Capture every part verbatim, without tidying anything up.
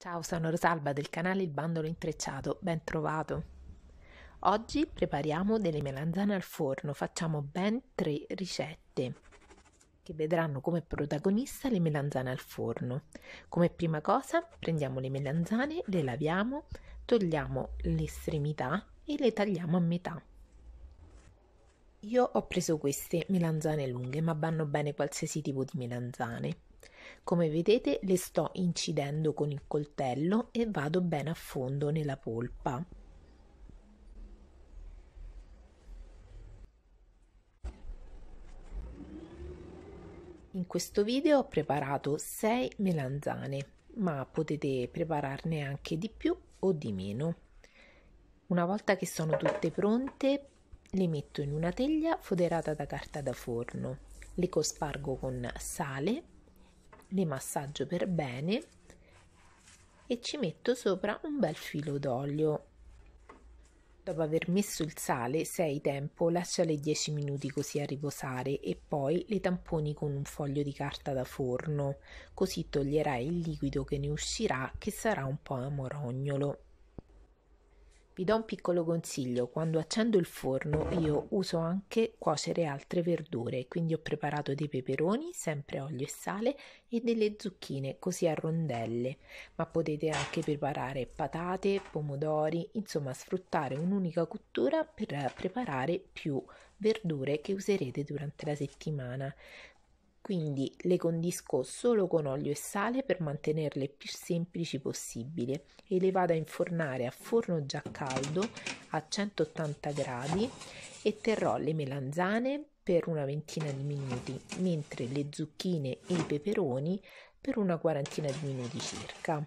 Ciao, sono Rosalba del canale Il Bandolo Intrecciato, ben trovato. Oggi prepariamo delle melanzane al forno, facciamo ben tre ricette che vedranno come protagonista le melanzane al forno. Come prima cosa prendiamo le melanzane, le laviamo, togliamo l'estremità e le tagliamo a metà. Io ho preso queste melanzane lunghe, ma vanno bene qualsiasi tipo di melanzane. Come vedete le sto incidendo con il coltello e vado bene a fondo nella polpa. In questo video ho preparato sei melanzane, ma potete prepararne anche di più o di meno. Una volta che sono tutte pronte, le metto in una teglia foderata da carta da forno, le cospargo con sale, le massaggio per bene e ci metto sopra un bel filo d'olio. Dopo aver messo il sale, se hai tempo, lasciale dieci minuti così a riposare e poi le tamponi con un foglio di carta da forno, così toglierai il liquido che ne uscirà, che sarà un po' amorognolo. Vi do un piccolo consiglio: quando accendo il forno io uso anche cuocere altre verdure, quindi ho preparato dei peperoni, sempre olio e sale, e delle zucchine così a rondelle, ma potete anche preparare patate, pomodori, insomma sfruttare un'unica cottura per preparare più verdure che userete durante la settimana. Quindi le condisco solo con olio e sale per mantenerle più semplici possibile e le vado a infornare a forno già caldo a centottanta gradi e terrò le melanzane per una ventina di minuti, mentre le zucchine e i peperoni per una quarantina di minuti circa.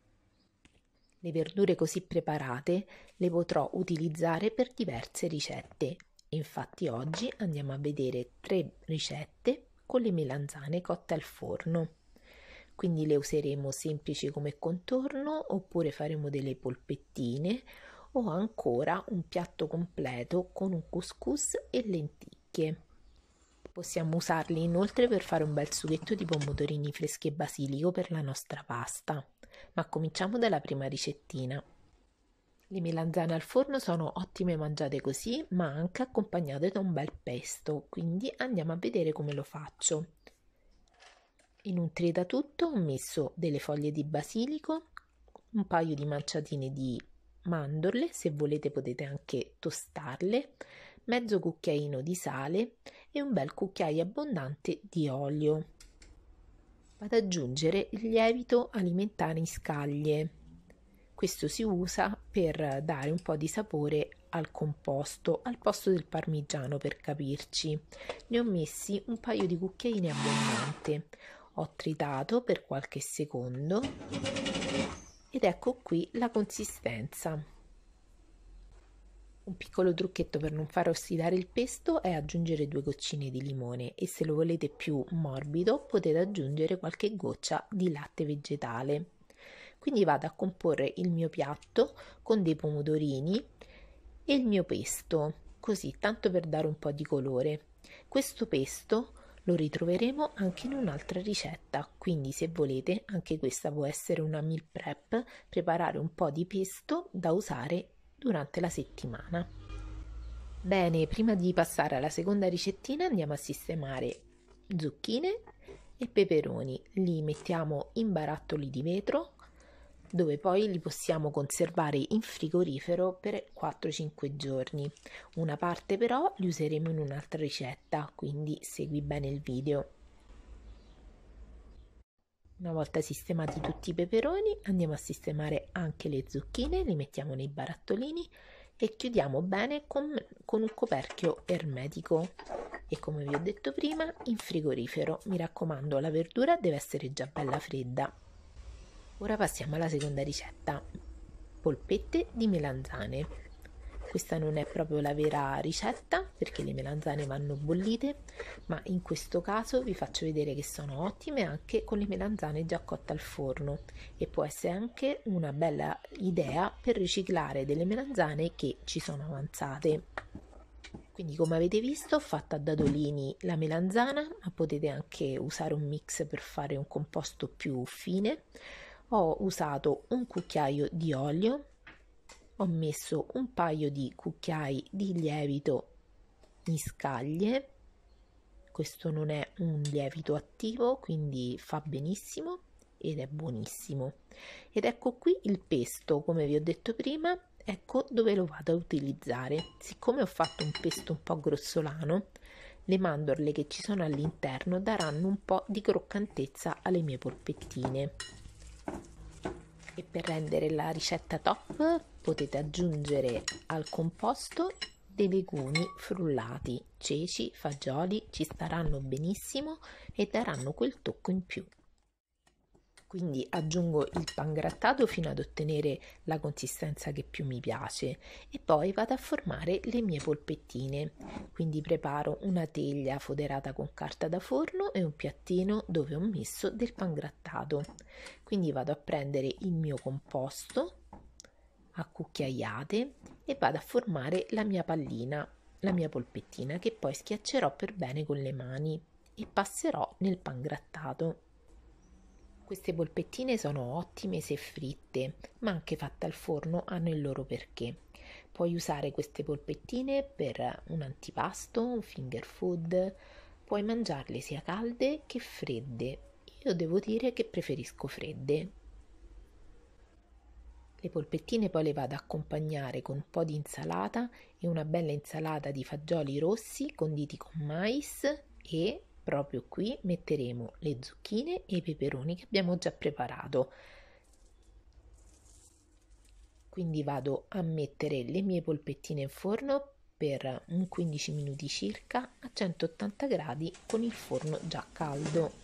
Le verdure così preparate le potrò utilizzare per diverse ricette. Infatti oggi andiamo a vedere tre ricette con le melanzane cotte al forno. Quindi le useremo semplici come contorno, oppure faremo delle polpettine o ancora un piatto completo con un couscous e lenticchie. Possiamo usarli inoltre per fare un bel sughetto di pomodorini freschi e basilico per la nostra pasta. Ma cominciamo dalla prima ricettina. Le melanzane al forno sono ottime mangiate così, ma anche accompagnate da un bel pesto, quindi andiamo a vedere come lo faccio. In un tritatutto ho messo delle foglie di basilico, un paio di manciatine di mandorle, se volete potete anche tostarle, mezzo cucchiaino di sale e un bel cucchiaio abbondante di olio. Vado ad aggiungere il lievito alimentare in scaglie. Questo si usa per dare un po' di sapore al composto, al posto del parmigiano per capirci. Ne ho messi un paio di cucchiaini abbondante. Ho tritato per qualche secondo ed ecco qui la consistenza. Un piccolo trucchetto per non far ossidare il pesto è aggiungere due goccine di limone e se lo volete più morbido potete aggiungere qualche goccia di latte vegetale. Quindi vado a comporre il mio piatto con dei pomodorini e il mio pesto, così tanto per dare un po' di colore. Questo pesto lo ritroveremo anche in un'altra ricetta, quindi se volete anche questa può essere una meal prep, preparare un po' di pesto da usare durante la settimana. Bene, prima di passare alla seconda ricettina andiamo a sistemare zucchine e peperoni. Li mettiamo in barattoli di vetro dove poi li possiamo conservare in frigorifero per quattro cinque giorni. Una parte però li useremo in un'altra ricetta, quindi segui bene il video. Una volta sistemati tutti i peperoni andiamo a sistemare anche le zucchine, li mettiamo nei barattolini e chiudiamo bene con, con un coperchio ermetico e, come vi ho detto prima, in frigorifero. Mi raccomando, la verdura deve essere già bella fredda. Ora passiamo alla seconda ricetta: polpette di melanzane. Questa non è proprio la vera ricetta perché le melanzane vanno bollite, ma in questo caso vi faccio vedere che sono ottime anche con le melanzane già cotte al forno e può essere anche una bella idea per riciclare delle melanzane che ci sono avanzate. Quindi, come avete visto, ho fatto a dadolini la melanzana, ma potete anche usare un mix per fare un composto più fine. Ho usato un cucchiaio di olio, ho messo un paio di cucchiai di lievito in scaglie. Questo non è un lievito attivo, quindi fa benissimo ed è buonissimo. Ed ecco qui il pesto, come vi ho detto prima, ecco dove lo vado a utilizzare. Siccome ho fatto un pesto un po' grossolano, le mandorle che ci sono all'interno daranno un po' di croccantezza alle mie polpettine. E per rendere la ricetta top potete aggiungere al composto dei legumi frullati, ceci, fagioli, ci staranno benissimo e daranno quel tocco in più. Quindi aggiungo il pangrattato fino ad ottenere la consistenza che più mi piace e poi vado a formare le mie polpettine. Quindi preparo una teglia foderata con carta da forno e un piattino dove ho messo del pangrattato. Quindi vado a prendere il mio composto a cucchiaiate e vado a formare la mia pallina, la mia polpettina, che poi schiaccerò per bene con le mani e passerò nel pangrattato. Queste polpettine sono ottime se fritte, ma anche fatte al forno hanno il loro perché. Puoi usare queste polpettine per un antipasto, un finger food, puoi mangiarle sia calde che fredde. Io devo dire che preferisco fredde. Le polpettine poi le vado a accompagnare con un po' di insalata e una bella insalata di fagioli rossi conditi con mais e proprio qui metteremo le zucchine e i peperoni che abbiamo già preparato. Quindi vado a mettere le mie polpettine in forno per un quindici minuti circa a centottanta gradi con il forno già caldo.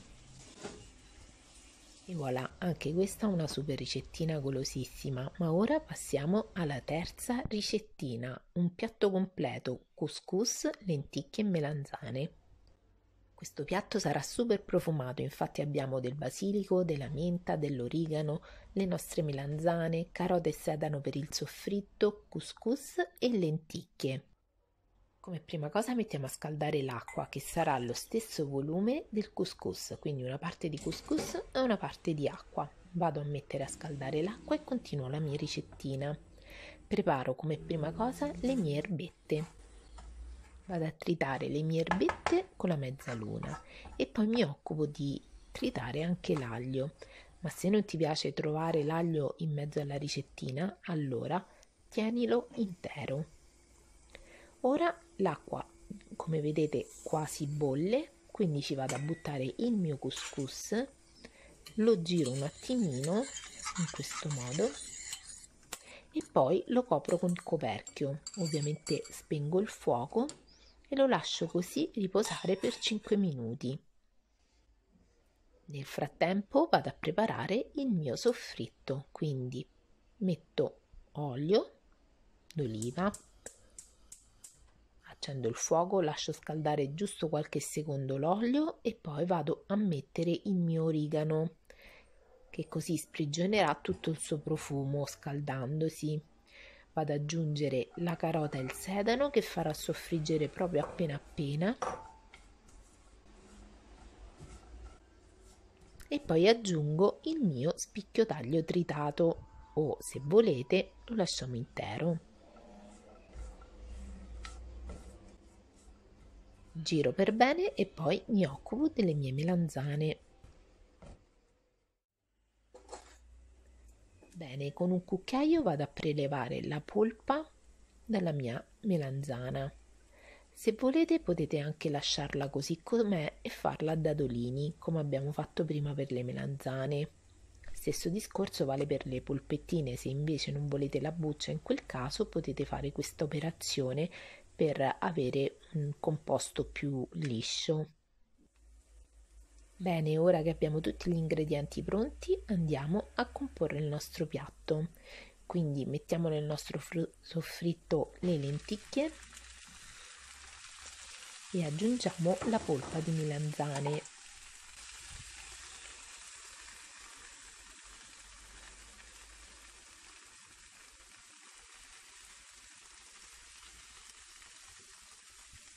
E voilà, anche questa è una super ricettina golosissima, ma ora passiamo alla terza ricettina, un piatto completo, couscous, lenticchie e melanzane. Questo piatto sarà super profumato, infatti abbiamo del basilico, della menta, dell'origano, le nostre melanzane, carote e sedano per il soffritto, couscous e lenticchie. Come prima cosa mettiamo a scaldare l'acqua che sarà allo stesso volume del couscous, quindi una parte di couscous e una parte di acqua. Vado a mettere a scaldare l'acqua e continuo la mia ricettina. Preparo come prima cosa le mie erbette. Vado a tritare le mie erbette con la mezzaluna e poi mi occupo di tritare anche l'aglio. Ma se non ti piace trovare l'aglio in mezzo alla ricettina, allora tienilo intero. Ora l'acqua, come vedete, quasi bolle, quindi ci vado a buttare il mio couscous, lo giro un attimino in questo modo e poi lo copro con il coperchio. Ovviamente spengo il fuoco e lo lascio così riposare per cinque minuti. Nel frattempo vado a preparare il mio soffritto, quindi metto olio d'oliva, accendo il fuoco, lascio scaldare giusto qualche secondo l'olio e poi vado a mettere il mio origano, che così sprigionerà tutto il suo profumo scaldandosi. Vado ad aggiungere la carota e il sedano che farò soffriggere proprio appena appena e poi aggiungo il mio spicchio taglio tritato o, se volete, lo lasciamo intero. Giro per bene e poi mi occupo delle mie melanzane. Bene, con un cucchiaio vado a prelevare la polpa dalla mia melanzana. Se volete potete anche lasciarla così com'è e farla a dadolini, come abbiamo fatto prima per le melanzane. Stesso discorso vale per le polpettine, se invece non volete la buccia in quel caso potete fare questa operazione per avere un composto più liscio. Bene, ora che abbiamo tutti gli ingredienti pronti, andiamo a comporre il nostro piatto. Quindi mettiamo nel nostro soffritto le lenticchie e aggiungiamo la polpa di melanzane.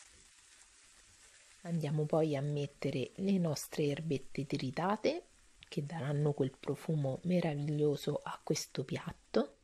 Andiamo poi a mettere le nostre erbette tritate che daranno quel profumo meraviglioso a questo piatto.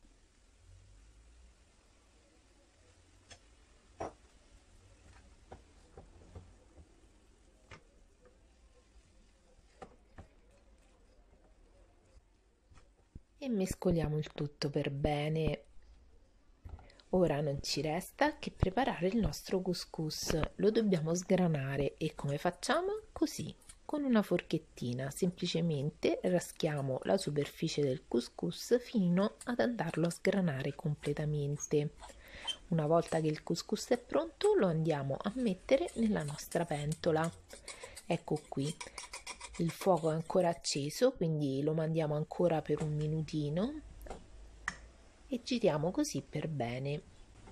E mescoliamo il tutto per bene. Ora non ci resta che preparare il nostro couscous. Lo dobbiamo sgranare e come facciamo? Così, con una forchettina, semplicemente raschiamo la superficie del couscous fino ad andarlo a sgranare completamente. Una volta che il couscous è pronto, lo andiamo a mettere nella nostra pentola. Ecco qui. Il fuoco è ancora acceso, quindi lo mandiamo ancora per un minutino e giriamo così per bene.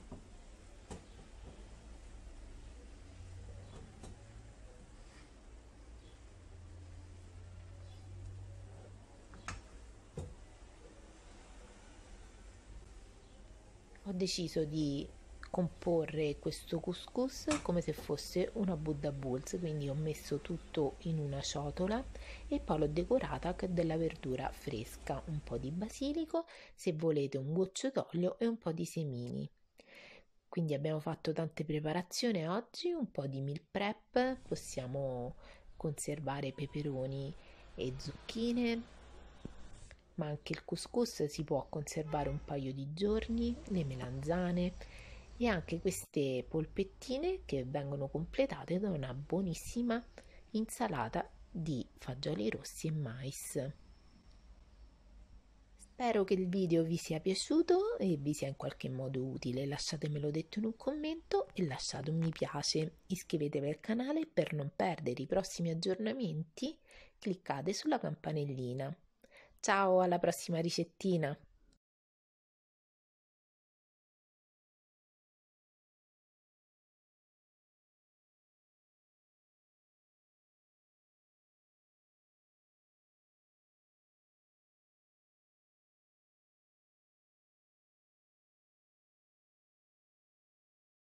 Ho deciso di comporre questo couscous come se fosse una Buddha Bowls, quindi ho messo tutto in una ciotola e poi l'ho decorata con della verdura fresca, un po' di basilico, se volete un goccio d'olio e un po' di semini. Quindi abbiamo fatto tante preparazioni oggi, un po' di meal prep, possiamo conservare peperoni e zucchine, ma anche il couscous si può conservare un paio di giorni, le melanzane e anche queste polpettine che vengono completate da una buonissima insalata di fagioli rossi e mais. Spero che il video vi sia piaciuto e vi sia in qualche modo utile. Lasciatemelo detto in un commento e lasciate un mi piace. Iscrivetevi al canale per non perdere i prossimi aggiornamenti. Cliccate sulla campanellina. Ciao, alla prossima ricettina!